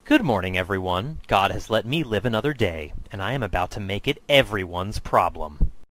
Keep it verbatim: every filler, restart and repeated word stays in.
Good morning, everyone. God has let me live another day, and I am about to make it everyone's problem.